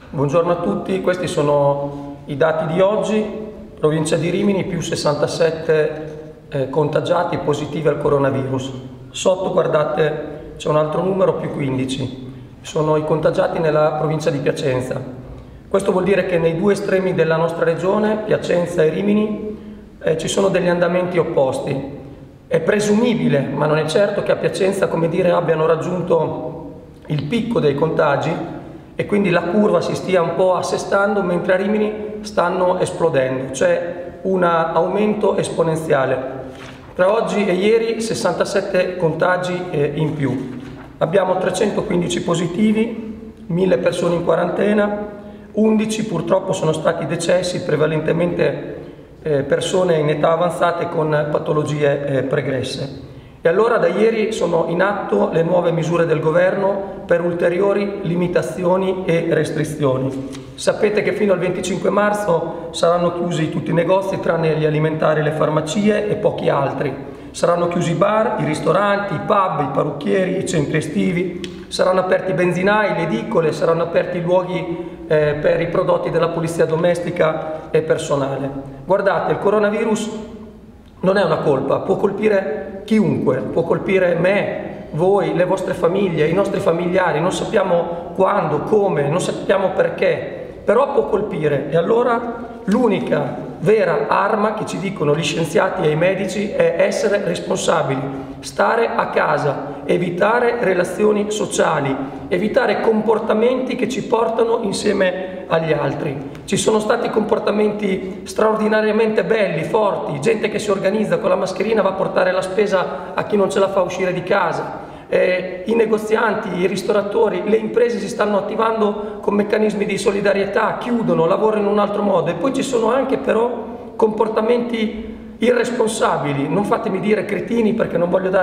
Buongiorno a tutti, questi sono i dati di oggi. Provincia di Rimini più 67 contagiati positivi al coronavirus. Sotto, guardate, c'è un altro numero, più 15. Sono i contagiati nella provincia di Piacenza. Questo vuol dire che nei due estremi della nostra regione, Piacenza e Rimini, ci sono degli andamenti opposti. È presumibile, ma non è certo, che a Piacenza, come dire, abbiano raggiunto il picco dei contagi e quindi la curva si stia un po' assestando, mentre a Rimini stanno esplodendo. C'è un aumento esponenziale. Tra oggi e ieri 67 contagi in più. Abbiamo 315 positivi, 1000 persone in quarantena, 11 purtroppo sono stati decessi, prevalentemente persone in età avanzata con patologie pregresse. E allora da ieri sono in atto le nuove misure del governo per ulteriori limitazioni e restrizioni. Sapete che fino al 25 marzo saranno chiusi tutti i negozi tranne gli alimentari, le farmacie e pochi altri. Saranno chiusi i bar, i ristoranti, i pub, i parrucchieri, i centri estivi, saranno aperti i benzinai, le edicole, saranno aperti i luoghi per i prodotti della polizia domestica e personale. Guardate, il coronavirus non è una colpa, può colpire chiunque, può colpire me, voi, le vostre famiglie, i nostri familiari, non sappiamo quando, come, non sappiamo perché, però può colpire. E allora l'unica vera arma che ci dicono gli scienziati e i medici è essere responsabili, stare a casa, evitare relazioni sociali, evitare comportamenti che ci portano insieme agli altri. Ci sono stati comportamenti straordinariamente belli, forti, gente che si organizza con la mascherina, va a portare la spesa a chi non ce la fa uscire di casa. I negozianti, i ristoratori, le imprese si stanno attivando con meccanismi di solidarietà, chiudono, lavorano in un altro modo. E poi ci sono anche però comportamenti irresponsabili, non fatemi dire cretini perché non voglio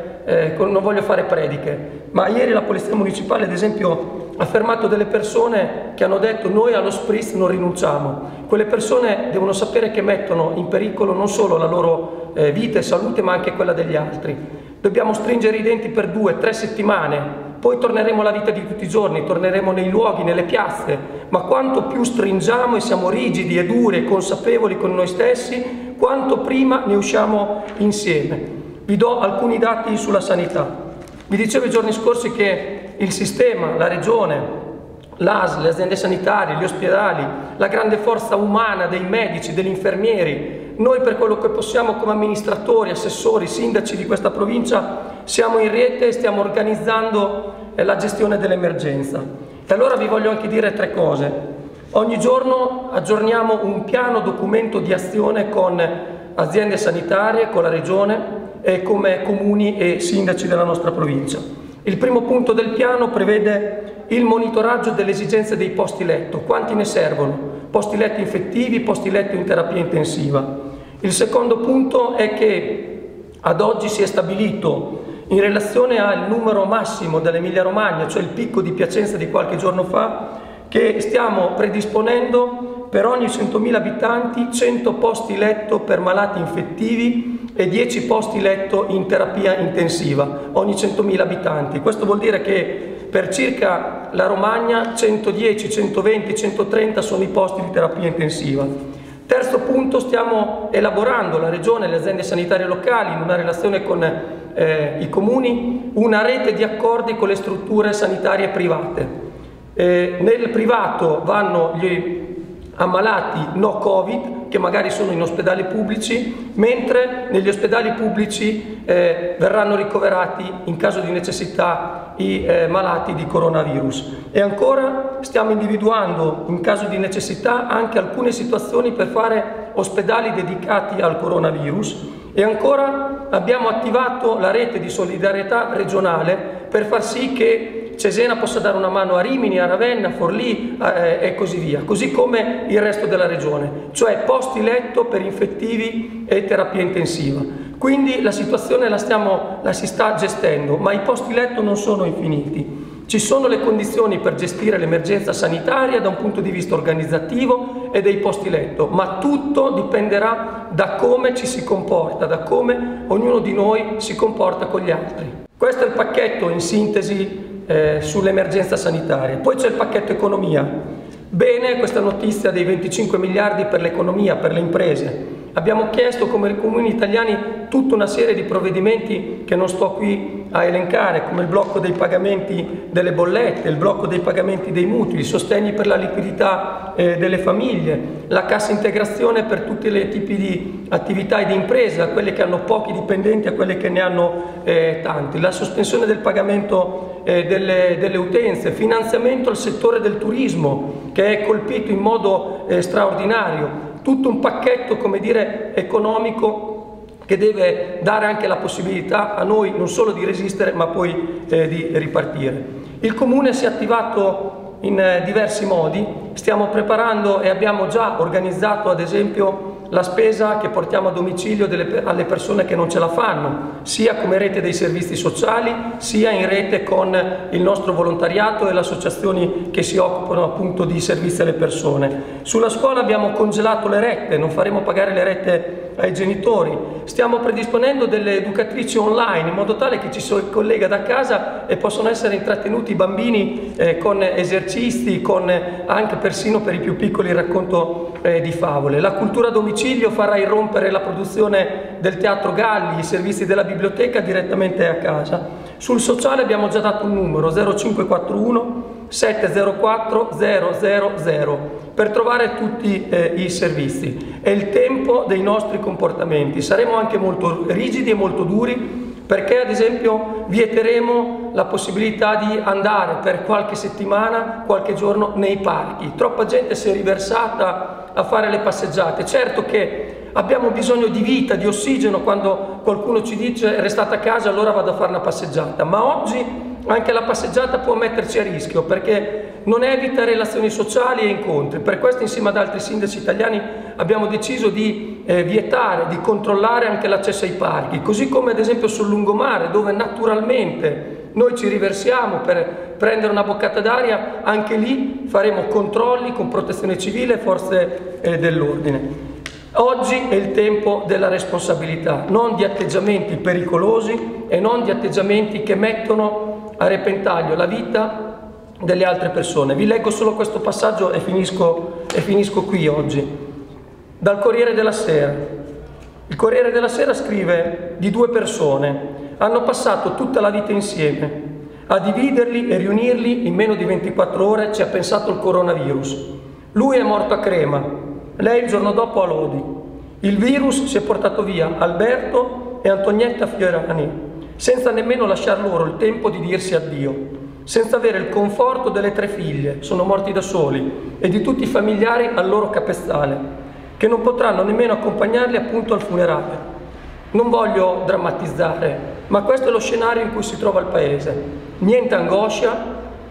fare prediche, ma ieri la Polizia Municipale ad esempio ha fermato delle persone che hanno detto: noi allo spritz non rinunciamo. Quelle persone devono sapere che mettono in pericolo non solo la loro vita e salute, ma anche quella degli altri. Dobbiamo stringere i denti per 2-3 settimane, poi torneremo alla vita di tutti i giorni, torneremo nei luoghi, nelle piazze, ma quanto più stringiamo e siamo rigidi e duri e consapevoli con noi stessi, quanto prima ne usciamo insieme. Vi do alcuni dati sulla sanità. Vi dicevo i giorni scorsi che il sistema, la regione, l'ASL, le aziende sanitarie, gli ospedali, la grande forza umana dei medici, degli infermieri, noi per quello che possiamo come amministratori, assessori, sindaci di questa provincia siamo in rete e stiamo organizzando la gestione dell'emergenza. E allora vi voglio anche dire 3 cose. Ogni giorno aggiorniamo un piano documento di azione con aziende sanitarie, con la regione e come comuni e sindaci della nostra provincia. Il primo punto del piano prevede il monitoraggio delle esigenze dei posti letto. Quanti ne servono? Posti letto infettivi, posti letto in terapia intensiva. Il secondo punto è che ad oggi si è stabilito, in relazione al numero massimo dell'Emilia Romagna, cioè il picco di Piacenza di qualche giorno fa, che stiamo predisponendo per ogni 100.000 abitanti 100 posti letto per malati infettivi e 10 posti letto in terapia intensiva, ogni 100.000 abitanti. Questo vuol dire che per circa la Romagna 110, 120, 130 sono i posti di terapia intensiva. Terzo punto, stiamo elaborando, la Regione e le aziende sanitarie locali, in una relazione con i comuni, una rete di accordi con le strutture sanitarie private. Nel privato vanno gli ammalati no Covid, che magari sono in ospedali pubblici, mentre negli ospedali pubblici verranno ricoverati in caso di necessità i malati di coronavirus. E ancora stiamo individuando in caso di necessità anche alcune situazioni per fare ospedali dedicati al coronavirus. E ancora abbiamo attivato la rete di solidarietà regionale per far sì che Cesena possa dare una mano a Rimini, a Ravenna, a Forlì e così via, così come il resto della regione, cioè posti letto per infettivi e terapia intensiva. Quindi la situazione la si sta gestendo, ma i posti letto non sono infiniti. Ci sono le condizioni per gestire l'emergenza sanitaria da un punto di vista organizzativo e dei posti letto, ma tutto dipenderà da come ci si comporta, da come ognuno di noi si comporta con gli altri. Questo è il pacchetto in sintesi sull'emergenza sanitaria. Poi c'è il pacchetto economia. Bene questa notizia dei 25 miliardi per l'economia, per le imprese. Abbiamo chiesto come comuni italiani tutta una serie di provvedimenti che non sto qui a elencare, come il blocco dei pagamenti delle bollette, il blocco dei pagamenti dei mutui, i sostegni per la liquidità delle famiglie, la cassa integrazione per tutti i tipi di attività e di impresa, quelle che hanno pochi dipendenti a quelle che ne hanno tanti, la sospensione del pagamento delle utenze, finanziamento al settore del turismo che è colpito in modo straordinario. Tutto un pacchetto, come dire, economico che deve dare anche la possibilità a noi non solo di resistere ma poi di ripartire. Il Comune si è attivato in diversi modi, stiamo preparando e abbiamo già organizzato ad esempio la spesa che portiamo a domicilio alle persone che non ce la fanno, sia come rete dei servizi sociali, sia in rete con il nostro volontariato e le associazioni che si occupano appunto di servizi alle persone. Sulla scuola abbiamo congelato le rette, non faremo pagare le rette ai genitori. Stiamo predisponendo delle educatrici online in modo tale che ci si collega da casa e possono essere intrattenuti i bambini con esercizi, con anche persino per i più piccoli il racconto di favole. La cultura a domicilio farà irrompere la produzione del Teatro Galli, i servizi della biblioteca direttamente a casa. Sul sociale abbiamo già dato un numero 0541 704 000 per trovare tutti i servizi. È il tempo dei nostri comportamenti, saremo anche molto rigidi e molto duri perché ad esempio vieteremo la possibilità di andare per qualche settimana, qualche giorno nei parchi. Troppa gente si è riversata a fare le passeggiate. Certo che abbiamo bisogno di vita, di ossigeno quando qualcuno ci dice restate a casa allora vado a fare una passeggiata, ma oggi anche la passeggiata può metterci a rischio perché non evita relazioni sociali e incontri. Per questo insieme ad altri sindaci italiani abbiamo deciso di vietare, di controllare anche l'accesso ai parchi, così come ad esempio sul lungomare dove naturalmente noi ci riversiamo per prendere una boccata d'aria, anche lì faremo controlli con protezione civile e forze dell'ordine. Oggi è il tempo della responsabilità, non di atteggiamenti pericolosi e non di atteggiamenti che mettono a repentaglio la vita delle altre persone. Vi leggo solo questo passaggio e finisco qui oggi. Dal Corriere della Sera. Il Corriere della Sera scrive di due persone. Hanno passato tutta la vita insieme. A dividerli e riunirli in meno di 24 ore ci ha pensato il coronavirus. Lui è morto a Crema, lei il giorno dopo a Lodi. Il virus si è portato via Alberto e Antonietta Fiorani, senza nemmeno lasciar loro il tempo di dirsi addio, senza avere il conforto delle 3 figlie, sono morti da soli, e di tutti i familiari al loro capezzale, che non potranno nemmeno accompagnarli appunto al funerale. Non voglio drammatizzare, ma questo è lo scenario in cui si trova il Paese. Niente angoscia,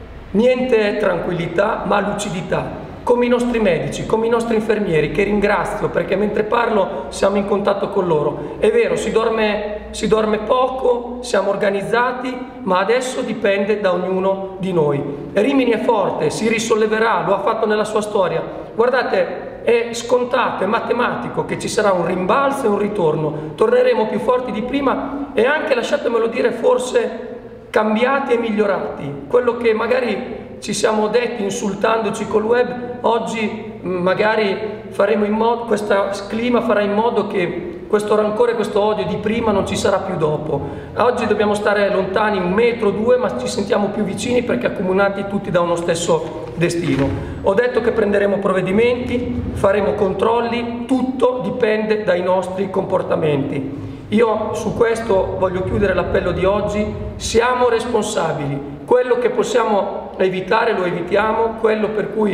niente tranquillità, ma lucidità. Come i nostri medici, come i nostri infermieri, che ringrazio perché mentre parlo siamo in contatto con loro. È vero, si dorme poco, siamo organizzati, ma adesso dipende da ognuno di noi. Rimini è forte, si risolleverà, lo ha fatto nella sua storia. Guardate, è scontato, è matematico che ci sarà un rimbalzo e un ritorno. Torneremo più forti di prima e anche, lasciatemelo dire, forse cambiati e migliorati. Quello che magari ci siamo detti insultandoci col web, oggi magari faremo in modo, questo clima farà in modo che questo rancore, questo odio di prima non ci sarà più dopo. Oggi dobbiamo stare lontani 1 metro, 2, ma ci sentiamo più vicini perché accomunati tutti da uno stesso destino. Ho detto che prenderemo provvedimenti, faremo controlli, tutto dipende dai nostri comportamenti. Io su questo voglio chiudere l'appello di oggi: siamo responsabili, quello che possiamo evitare lo evitiamo, quello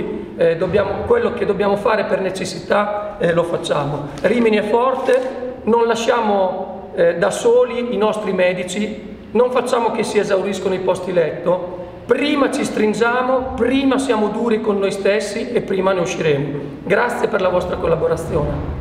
che dobbiamo fare per necessità lo facciamo. Rimini è forte, non lasciamo da soli i nostri medici, non facciamo che si esauriscono i posti letto, prima ci stringiamo, prima siamo duri con noi stessi e prima ne usciremo. Grazie per la vostra collaborazione.